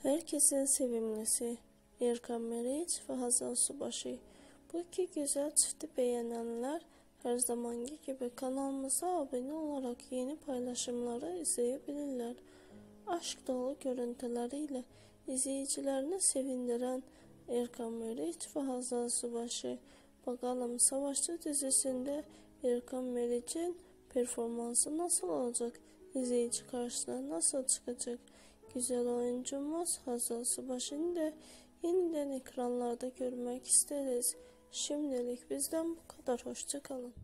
Herkesin sevimlisi Erkan Meriç ve Hazal Subaşı. Bu iki güzel çifti beğenenler her zamanki gibi kanalımıza abone olarak yeni paylaşımları izleyebilirler. Aşk dolu görüntüleriyle izleyicilerini sevindiren Erkan Meriç ve Hazal Subaşı. Bakalım Savaşçı dizisinde Erkan Meriç'in performansı nasıl olacak? İzleyici karşısına nasıl çıkacak? Güzel oyuncumuz Hazal Subaşı'nı da yeniden ekranlarda görmek isteriz. Şimdilik bizden bu kadar. Hoşça kalın.